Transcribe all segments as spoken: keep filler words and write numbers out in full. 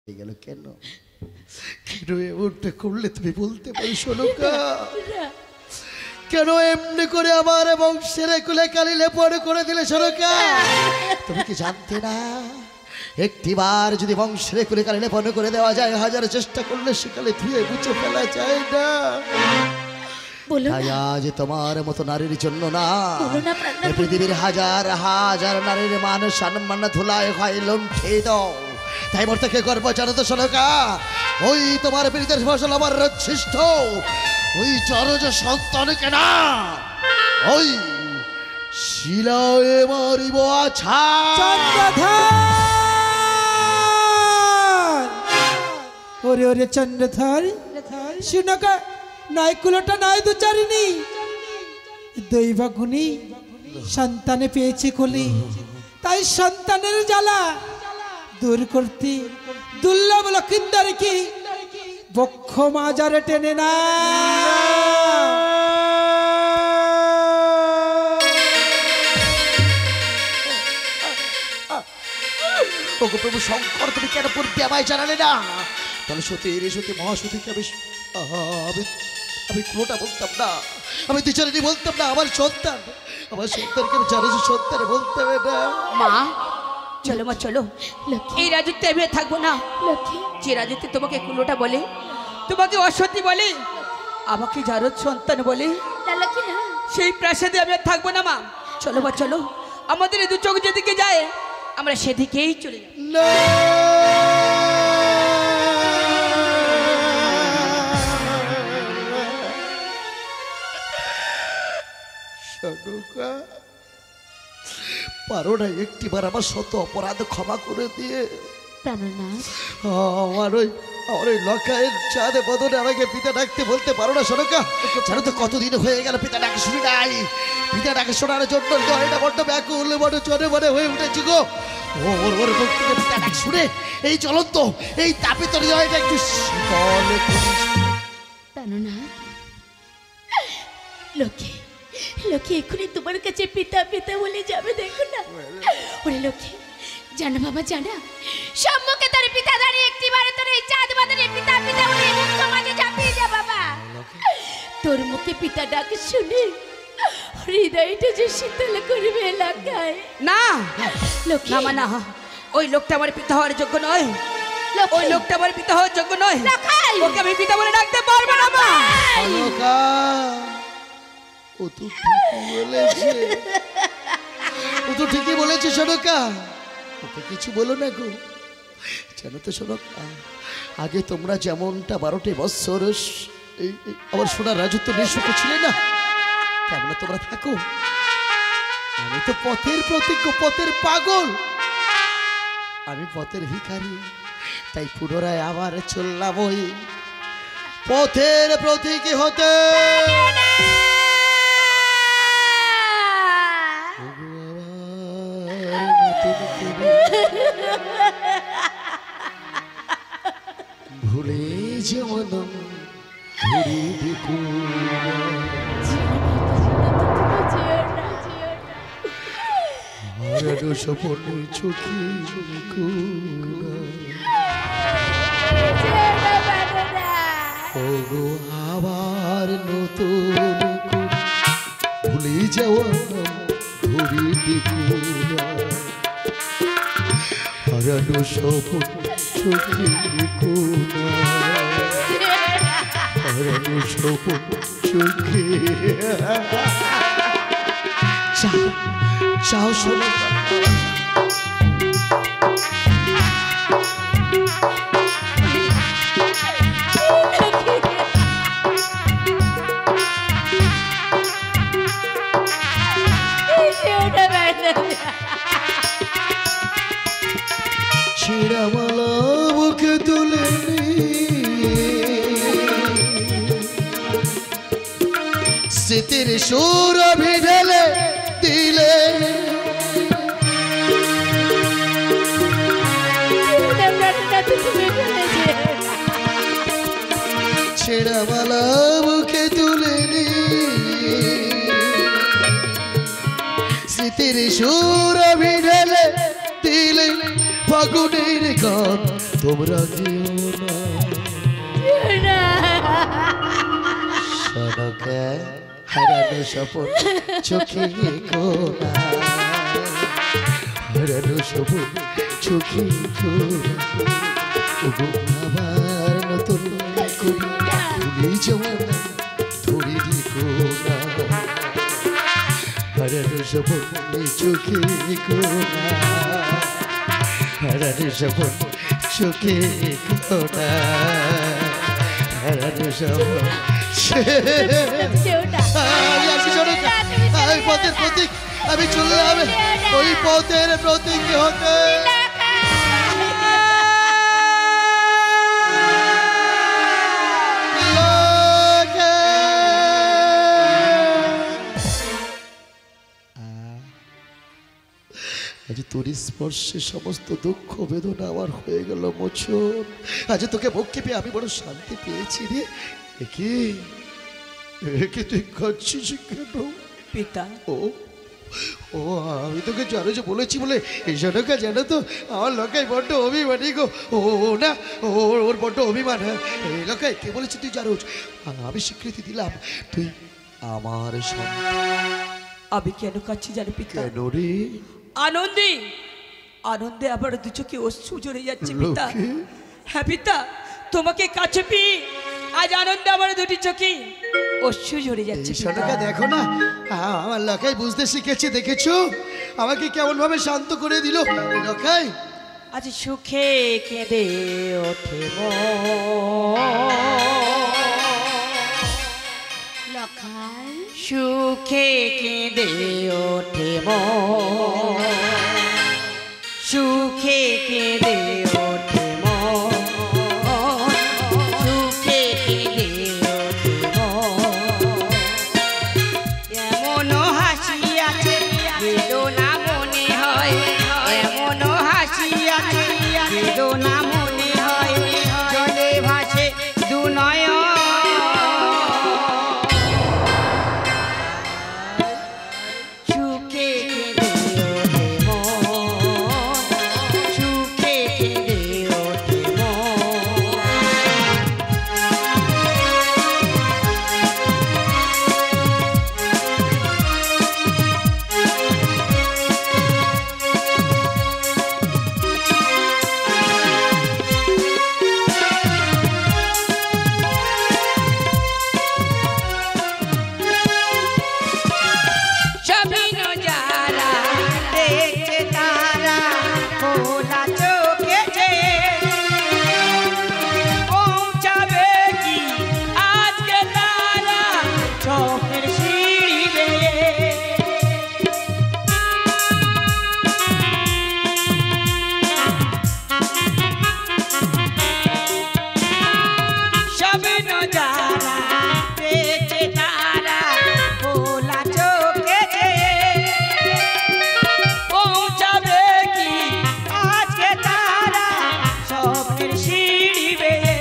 গেল কেন কেন এমনটা করলে তুমি বলতে পারি সোনকা? কেন এমনি করে আমার বংশের কুলে কালি লেপন করে দিলে সোনকা? তুমি কি জানতে না একটিবার যদি বংশের কুলে কালি লেপন করে দেওয়া যায় হাজার চেষ্টা করলে সেকালে ধুয়ে মুছে ফেলা যায় না। আজ তোমার মতো নারীর জন্য না পৃথিবীর হাজার হাজার নারীর মান সম্মান ধুলায় হয় লুণ্ঠে দাও। তাই মোর থেকে গর্ব জানো তো সোনকা? ওই তোমার বিরুদ্ধের ফসল আমার রচ্ছিষ্ট ওই চরজ সন্তানকে না ওই শিলায় মারিব। আছা ওরে ওরে চন্দ্রধর শুনকা নয় কুলোটা নয় দুচারিনি দৈবাগুনি সন্তানে পেয়েছে কোলে, তাই সন্তানের জ্বালা দূর করতে দুর্লভ লক্ষিন্দারকে বক্ষ মাজারে টেনে না। ওগো প্রভু শঙ্কর, তুমি কেন পূর্বে আমায় জানালে না? তাহলে সত্যি রে সত্যি মহাসতীকে আমি আমি আমি কোনোটা বলতাম না, আমি দ্বিচারিণী বলতাম না। আমার সন্তান আমার সন্তানকে আমি জানো সন্তান বলতে হবে না। মা চলো মা চলো, এই রাজত্বে আমি থাকবো না। যে রাজত্বে তোমাকে কুলোটা বলে, তোমাকে অসতী বলে, আমাকে জারদ সন্তান বলে, সেই প্রাসাদে আমি আর থাকবো না। মা চলো মা চলো, আমাদের এই দু চোখ যেদিকে যায় আমরা সেদিকেই চলে যাব। পারো না একটিবার আমার শত অপরাধ ক্ষমা করে দিয়ে? আমার ওই আমার ওই লকায়ের চাঁদে বদনে আমাকে পিতা ডাকতে বলতে পারো না সোনকা? জানো তো কতদিন হয়ে গেল পিতা ডাকে শুনি নাই। পিতা ডাকে শোনার জন্য দয়টা বড্ড ব্যাকুল বড় চরে বড়ে হয়ে উঠেছি গো। ওর ওর মুখ থেকে পিতা ডাক শুনে এই চলন্ত এই তাপিত হৃদয়টা একটু শীতল না লক্ষ্মী লক্ষ্মী এক্ষুনি তোমার কাছে পিতা পিতা বলে যাবে, দেখো না। ওরে লক্ষ্মী জানা বাবা জানা, সম্মুখে তোর পিতা দাঁড়িয়ে একটিবারে তোর এই চাঁদ বাদনে পিতা পিতা বলে সমাজে ঝাঁপিয়ে যা বাবা। তোর মুখে পিতা ডাক শুনে হৃদয়টা যে শীতল করবে এলাকায়। না লক্ষ্মী না না, ওই লোকটা আমার পিতা হওয়ার যোগ্য নয়। ওই লোকটা আমার পিতা হওয়ার যোগ্য নয়। ওকে আমি পিতা বলে ডাকতে পারবো না। মা ও তো ঠিকই বলেছে, ও তো ঠিকই বলেছে সোনকা। ওকে কিছু বলো না গো। জানো তো সোনকা, আগে তোমরা যেমনটা বারোটি বৎসর এই আমার সোনার রাজত্ব নিয়ে সুখে ছিলে না, তেমন তোমরা থাকো। আমি তো পথের প্রতিজ্ঞ, পথের পাগল, আমি পথের ভিখারি। তাই পুনরায় আবার চললাম ওই পথের প্রতীকী হতে। ভুলে যেমন ঘুরি দেখু সপনে চোখে ওগো আবার নতুন ভুলে যাওয়া ঘুরি দেখু হারানো সপন চোখে কোনা, হারানো সপন চোখে। চাও চাও শোনো ছিড়ামালা বুকে তুলে স্মৃতির সুরভি ঢেলে দিলে, ছিড়ামালা বুকে তুলে স্মৃতির সুরভি ঢেলে দিলে, ফাগুনের গান তোমরা যেও না না সনকা হারানো স্বপন চোখে রেখো না হারানো স্বপন চোখে রেখো না ওগো আবার নতুন করি ভুলে যাওয়া না ধরে রেখো না হারানো স্বপন চোখে রেখো না হারানো স্বপন চোখে রেখো না হারানো স্বপন ওই পথের প্রতীক আমি চললাম ওই পথের প্রতীক হতে আজ তোর স্পর্শে সমস্ত দুঃখ বেদনা আমার হয়ে গেল মোচন আজ তোকে বক্ষে পেয়ে আমি বড় শান্তি পেয়েছি রে একে একে তুই খাচ্ছিস কেন পিতা ও ও আমি তোকে জানো যে বলেছি বলে এই জনকা জানো তো আমার লোকাই বড্ড অভিমানী গো ও না ও ওর বড্ড অভিমান হ্যাঁ এই লোকাই কে বলেছি তুই জানো আমি স্বীকৃতি দিলাম তুই আমার সন্তান আমি কেন কাচ্ছি জানি পিতা কেন রে আনন্দে আনন্দে আবার দু চোখে অশ্রু ঝরে যাচ্ছে পিতা লোকে? হ্যাঁ পিতা তোমাকে কাছে পেয়ে আজ আনন্দে আমার দুটি চোখে অশ্রু ঝরে যাচ্ছে এই পিতা। সনকা দেখো না আ- আমার লোকাই বুঝতে শিখেছে দেখেছো আমাকে কেমন ভাবে শান্ত করে দিল এই লোকাই আজ সুখে কেঁদে ওঠে লখাই সুখে কেঁদে ওঠে সুখে কেঁদে ওঠে সুখে কেঁদে ওঠে এমন হাসি আছে বেদনা মনে হয় এমন হাসি আছে বেদনা মনে হয় জলে ভাসে দু নয়ন সুখে কেঁদে ওঠে মন সুখে কেঁদে ওঠে মন স্বামীন যারা দেখছে তারা খোলা চোখে চেয়ে পৌঁছাবে কি আজকে তারা চোখের সিঁড়ি বেয়ে স্বামীন যারা দেখছে তারা খোলা চোখে চেয়ে পৌঁছাবে কি আজকে তারা স্বপ্নের সিঁড়ি বেয়ে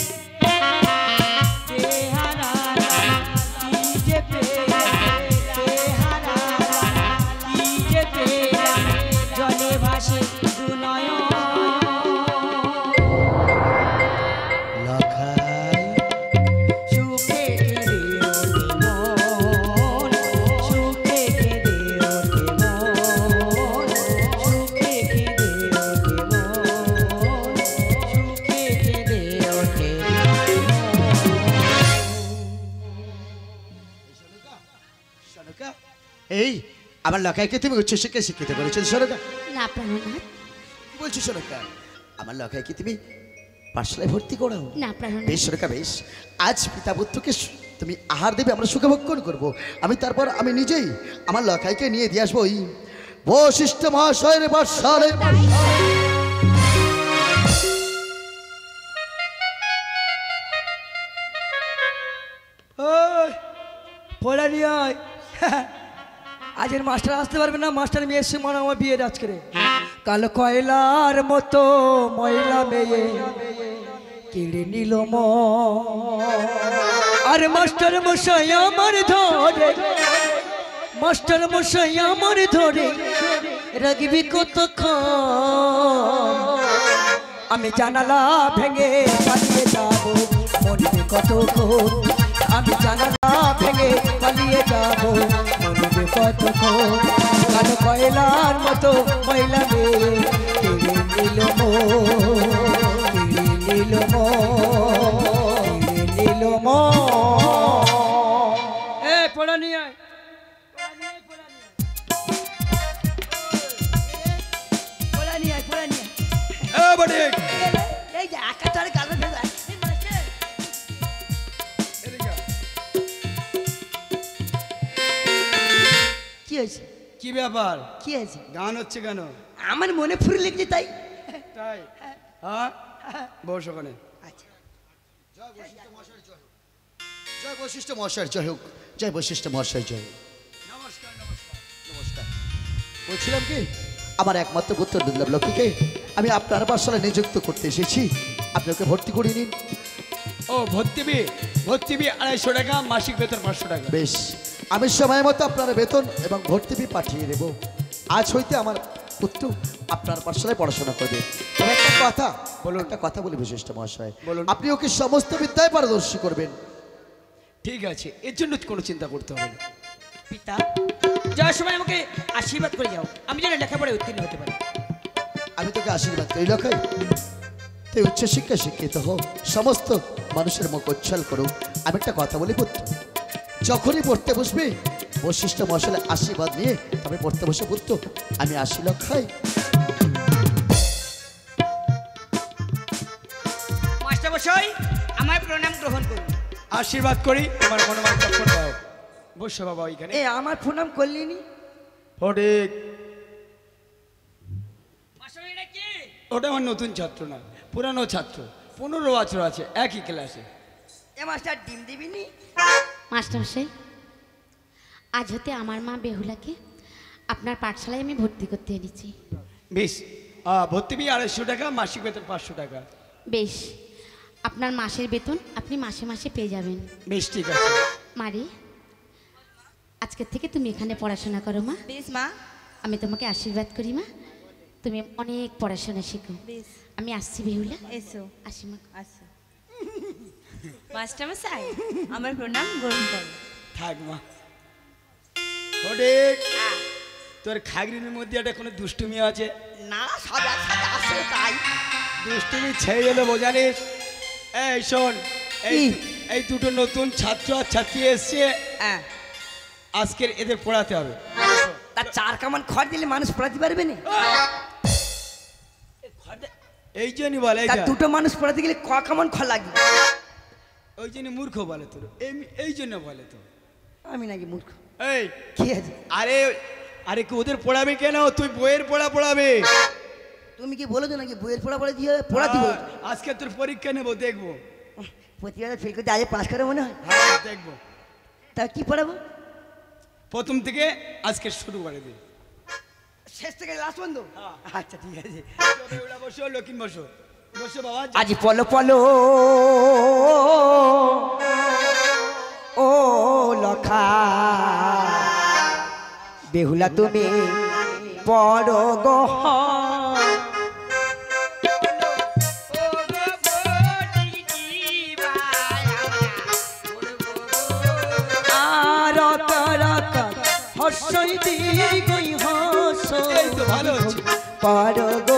চেহারারা কি যে পেলাম চেহারারা কি যে পেলাম জলে ভাসে দু নয়ন লোকাই সুখে কেঁদে ওঠে মন সুখে কেঁদে ওঠে মন সুখে কেঁদে ওঠে মন সুখে কেঁদে ওঠে সনকা এই আমার লোকাইকে তুমি উচ্চ শিক্ষা শিক্ষিত করেছো সনকা না প্রাণনাথ কি বলছো সনকা আমার লোকাইকে তুমি পাঠশালায় ভর্তি করাও না প্রাণনাথ বেশ সনকা বেশ আজ পিতা পুত্রকে সু- তুমি আহার দেবে আমরা সুখভক্ষণ করবো আমি তারপর আমি নিজেই আমার লোকাইকে নিয়ে দিয়ে আসবো ওই বশিষ্ঠ মহাশয়ের পাঠশালে ওই পড়া নিয়ে আয় আজের মাস্টার আসতে পারবে না মাস্টার মেয়ের সমান আমার বিয়ের আজকে কালো কয়লার মতো ময়লা মেয়ে কেড়ে নিল মন। আর মাস্টার মশাই আমার ধরে মাস্টার মশাই আমার ধরে রাখবি কতক্ষণ আমি জানালা ভেঙে পালিয়ে যাব মনবে কতক্ষণ আমি জানালা ভেঙে পালিয়ে যাব মনবে কতক্ষণ কালো কয়লার মতো ময়লা মেয়ে কেড়ে নিল মন কেড়ে নিল মন কেড়ে নিল মন। এ পড়া নিয়ে আয় পড়া নিয়ে আয় পড়া নিয়ে আয় এ বড়ে এই যে আকাটারে কালো ভেজা কি হয়েছে কি ব্যাপার কি হয়েছে গান হচ্ছে কেন আমার মনে ফুরে লেগেছে তাই তাই হ্যাঁ বস ওখানে আচ্ছা জয় বশিষ্ঠ মহাশয় জয় হোক জয় বশিষ্ঠ মহাশয় জয় হোক। নমস্কার নমস্কার নমস্কার বলছিলাম কি আমার একমাত্র পুত্র দুর্লভ লক্ষ্মীকে আমি আপনার পাঠশালায় নিযুক্ত করতে এসেছি আপনি ওকে ভর্তি করে নিন। ও ভর্তি বি ভর্তি বি আড়াইশো টাকা মাসিক বেতন পাঁচশো টাকা বেশ আমি সময় মতো আপনার বেতন এবং ভর্তি ফি পাঠিয়ে দেব। আজ হইতে আমার পুত্র আপনার পাঠশালায় পড়াশোনা করবে। তবে একটা কথা বলুন একটা কথা বলি বিশিষ্ট মহাশয় বলুন। আপনি ওকে সমস্ত বিদ্যায় পারদর্শী করবেন। ঠিক আছে এর জন্য কোনো চিন্তা করতে হবে না পিতা যাওয়ার সময় আমাকে আশীর্বাদ করে যাও আমি যেন লেখাপড়ায় উত্তীর্ণ হতে পারি। আমি তোকে আশীর্বাদ করি লখাই তুই উচ্চশিক্ষা শিক্ষিত হোক সমস্ত মানুষের মুখ উচ্ছল করুক। আমি একটা কথা বলি পুত্র যখনই পড়তে বসবি বশিষ্ঠ মশালে আশীর্বাদ নিয়ে তবে পড়তে বসে পুত্র আমি আশি লক্ষাই। মাস্টার মশাই আমার প্রণাম গ্রহণ করুন। আশীর্বাদ করি তোমার মনোমান দক্ষণ পাও বসো বাবা ওইখানে এ আমার প্রণাম করলিনি ফটিক মাস্টার এটা কি ওটা আমার নতুন ছাত্র না পুরানো ছাত্র পনেরো বছর আছে একই ক্লাসে এ মাস্টার ডিম দিবিনি মাস্টারমশাই আজ হতে আমার মা বেহুলাকে আপনার পাঠশালায় আমি ভর্তি করতে এনেছি। বেশ আহ, ভর্তি বি আড়াইশো টাকা মাসিক বেতন পাঁচশো টাকা বেশ আপনার মাসের বেতন আপনি মাসে মাসে পেয়ে যাবেন। বেশ ঠিক আছে মারে আজকের থেকে তুমি এখানে পড়াশোনা করো মা। বেশ মা আমি তোমাকে আশীর্বাদ করি মা তুমি অনেক পড়াশোনা শেখো। বেশ আমি আসছি বেহুলা এসো আসি মা। আসো মাস্টারমশাই আমার প্রণাম গ্রহণ করো। থাক মা ফটিক তোর খাগরিনের মধ্যে একটা কোনো দুষ্টুমি আছে না সব একসাথে আসে তাই দুষ্টুমি ছেড়ে গেলে বোঝানিস এই শোন এই কি? দু- এই দুটো নতুন ছাত্র আর ছাত্রী এসছে হ্যাঁ আজকের এদের পড়াতে হবে তার চার কামান খড় দিলে মানুষ পড়াতে পারবে না এই জন্যই বলে তার দুটো মানুষ পড়াতে গেলে ক কামান খড় লাগবে ওই জন্য মূর্খ বলে তোর এই- এই জন্য বলে তো আমি নাকি মূর্খ এই কি আছে আরে আরে কি ওদের পড়াবে কেন তুই বইয়ের পড়া পড়াবে তুমি কি বলেছো নাকি বইয়ের পড়া পড়া দিয়ে পড়াতে বলছো আহ, আজকে তোর পরীক্ষা নেবো দেখবো প্রতিবার ফেল করতে আগে পাস করে মনে হয় হ্যাঁ দেখবো তা কি পড়াবো প্রথম থেকে আজকে শুরু করে দে শেষ থেকে লাস্ট বন্ধ আচ্ছা ঠিক আছে ওরা বসো লক্ষ্মী বসো বসো বাবা আজ পলো পলো ও লখা বেহুলা তুমি বড় গহ হর্ষই দীর্ঘই হর্ষ এই তো ভালো হচ্ছে পর গো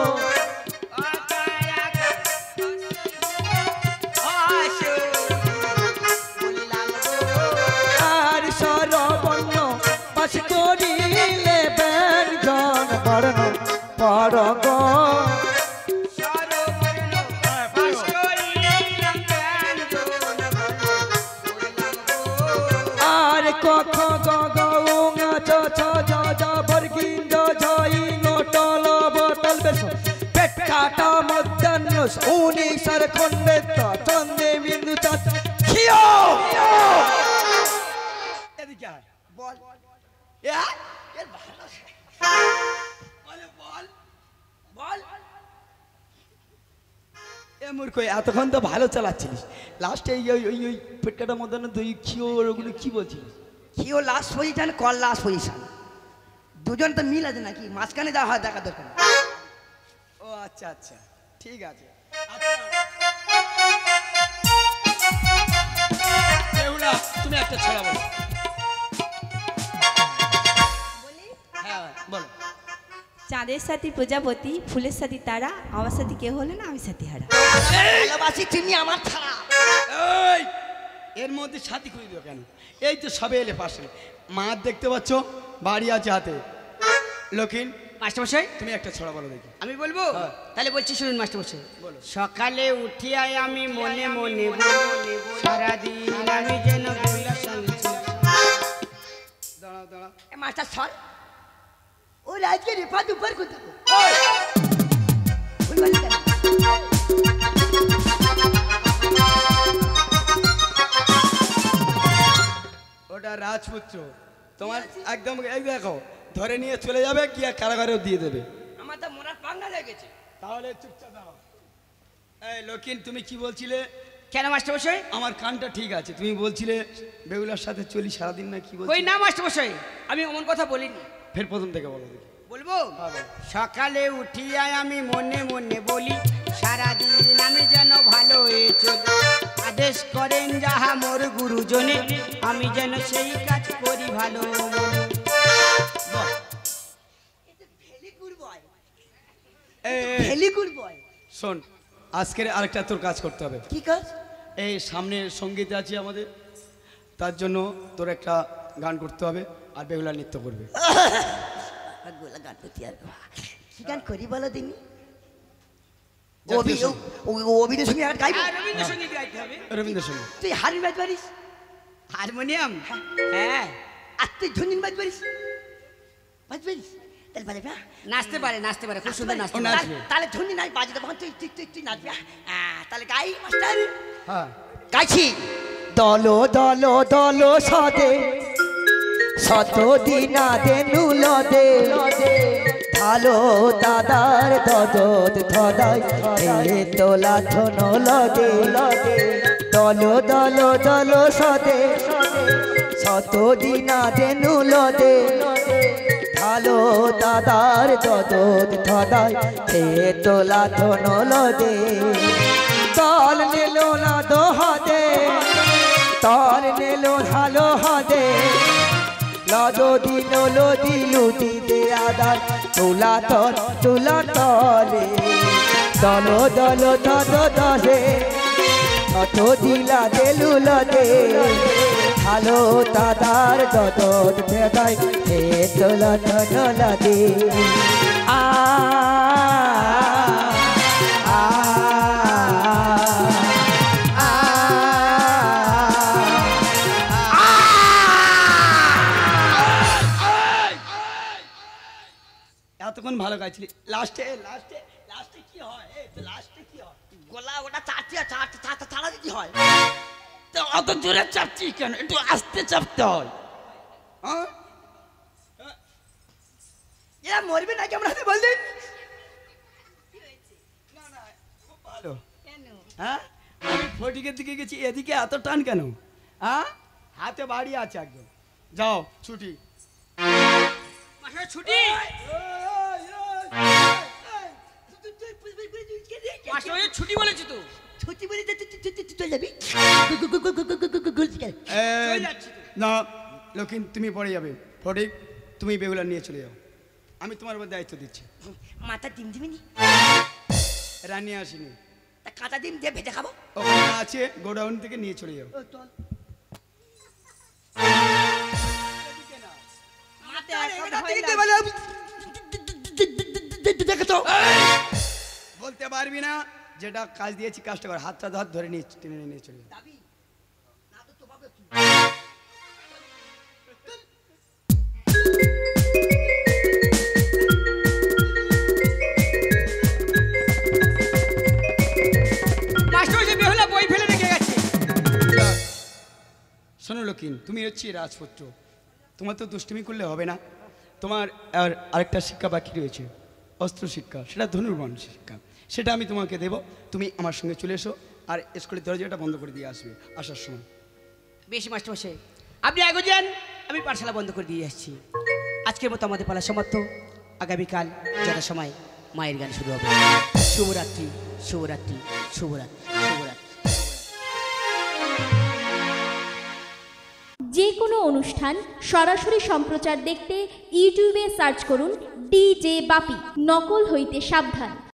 আর সরবর্ণ পাশ করিলে ব্যঞ্জন বর্ণ পর গো আর কখ গ গ উঙ চ ছ জ জ বর্গিন জ ঝ ই ন ট ল ব তল বেশ পেট কাটা মধ্যাহ্ন উনিশার খণ্ডে ত চন্দে বিন্দু চাচ খিও এদিকে আয়। বল এ, এর ভালো বলে বল বল এ মূর্খ এতক্ষণ তো ভালো চালাচ্ছিলিস লাস্টে এই ওই ওই ওই পেটকাটা মধ্যে তুই খিও ওগুলো কি বলছিলিস খিও last position call last position দুজন তো মিল আছে নাকি মাঝখানে দেওয়া হয় দেখা দরকার ও আচ্ছা আচ্ছা ঠিক আছে আচ্ছা বেহুলা তুমি একটা ছড়া বলো হ্যাঁ বলো চাঁদের সাথে প্রজাপতি, ফুলের সাথে তারা, আমার সাথে কেউ হলো না, আমি সাথে হারা। ভালোবাসি তুমি আমার ছাড়া এই এর মধ্যে সাথী খুঁজে দিও কেন? এই তো সবে এলে পাশে মাঠ দেখতে পাচ্ছ, বাড়ি আছে হাতে। লক্ষিণ মাস্টারমশাই তুমি একটা ছড়া বলো দেখি। আমি বলবো হ্যাঁ। তাহলে বলছি শুনুন মাস্টারমশাই। বলো। সকালে উঠিয়াই আমি মনে মনে বলি, সারাদিন আমি যেন বেহুলার সঙ্গে চলি। দাঁড়াও দাঁড়াও এ মাস্টার সর ওই আজকে রেপা দুপার কোথাও ওটা রাজপুত্র তোমার একদম এই দেখো ধরে নিয়ে চলে যাবে কি আর কারাগারেও দিয়ে দেবে। আমার তো মোরার পাঙ্গা লেগেছে। তাহলে চুপচাপ দাও। এই লক্ষিণ তুমি কি বলছিলে? কেন মাস্টারমশাই? আমার কানটা ঠিক আছে, তুমি বলছিলে বেহুলার সাথে চলি সারাদিন না কি ওই বলছিলে? না মাস্টারমশাই, আমি অমন কথা বলিনি। ফের প্রথম থেকে বলো দেখি। বলবো হ্যাঁ, বলো। সকালে উঠিয়াই আমি মনে মনে বলি, সারাদিন আমি যেন ভালো হয়ে চলি। আদেশ করেন যাহা মোর গুরুজনে, আমি যেন সেই কাজ করি ভালো মনে। বাহ। এই, এই, শোন আজকের আরেকটা তোর কাজ করতে হবে। কি কাজ? এই সামনে সঙ্গীত আছে আমাদের, তার জন্য তোর একটা গান করতে হবে আর বেহুলা নৃত্য করবে। গোলা গান করতে আর কি গান করি বলো দিনি? জাতীয় সঙ্গীত। অভিনয় সঙ্গে আর গাইবো? আর রবীন্দ্রসঙ্গীত গাইতে হবে। রবীন্দ্রসঙ্গীত। তুই হারির বাজ পারিস? হারমোনিয়াম? হ্যাঁ। আর তুই ঝুনঝুন বাজ পারিস? বাজ পারিস? তাহলে পারে না? নাচতে পারে, নাচতে পারে, খুব সুন্দর নাচতে ও পারে। নাচবে। তাহলে ঝুনঝুন নাই বাজে তখন তুই তুই তুই তুই নাচবি। আহ, তাহলে গাই মাস্টার। হ্যাঁ গাইছি দল দল দল সদে শত দিনা দে নুল দে ভালো দাদার দদত ধদাই এ তোলা ধন লগে দল দল দল সদে শত দিনা দে নুল দে ভালো দাদার দদত ধদাই এ তোলা ধন লগে তল নিলো না দোহাদে তল নিলো ভালো হদে লদো দিল লদি লুটি দে আদার তোলা তল তোলা তলে দল দল দদ দশে অত দিলা দেলু লদে ভালো দাদার দদত ভেদাই হে তোলা তল লদে আ আ এতক্ষণ ভালো গাইছিলি, লাস্টে লাস্টে লাস্টে কি হয়? এই লাস্টে কি হয়? গোলা ওটা চারটে চারটে চারটে ছাড়া দিতে হয়। তো অত জোরে চাপছি কেন? একটু আস্তে চাপতে হয়। হ্যাঁ এরা মরবে নাকি আমরা হাতে বলতেন? ভালো। হ্যাঁ আমি ফটিকের দিকে গেছি, এদিকে এত টান কেন? হ্যাঁ হাতে বাড়ি আছে একদম। যাও ছুটি। মাস্টার ছুটি? মাস্টার ছুটি বলেছি তো। ছুটি বলে চলে যাবি? এই, যাচ্ছি তো। না লক্ষিণ তুমি পড়ে যাবে, ফটিক তুমি বেহুলা নিয়ে চলে যাও, আমি তোমার উপর দায়িত্ব দিচ্ছি। মাথা ডিম দিবি? রানী আসিনি, তা কাঁচা ডিম দিয়ে ভেজে খাবো। ওখানে আছে গোডাউন থেকে নিয়ে চলে যাও। বলতে পারবি না, যেটা কাজ দিয়েছি কাজটা কর, হাতটা ধর ধরে নিয়ে টেনে নিয়ে চলে যাও। মাস্টার ওই যে বেহুলা বই ফেলে রেখে গেছে। শোনো লক্ষিণ, তুমি হচ্ছে রাজপুত্র, তোমার তো দুষ্টুমি করলে হবে না। তোমার আর আরেকটা শিক্ষা বাকি রয়েছে, অস্ত্র শিক্ষা, সেটা ধনুর্বাণ শিক্ষা, সেটা আমি তোমাকে দেব। তুমি আমার সঙ্গে চলে এসো আর স্কুলের দরজাটা বন্ধ করে দিয়ে আসবে আসার সময়। বেশি মাস্টার মশাই আপনি আগে যান, আমি পাঠশালা বন্ধ করে দিয়ে আসছি। আজকের মতো আমাদের পালা সমাপ্ত। আগামীকাল যথাসময় মায়ের গান শুরু হবে। শুভরাত্রি শুভরাত্রি শুভরাত্রি শুভরাত্রি। যে কোনো অনুষ্ঠান সরাসরি সম্প্রচার দেখতে ইউটিউবে সার্চ করুন ডিজে বাপি, নকল হইতে সাবধান।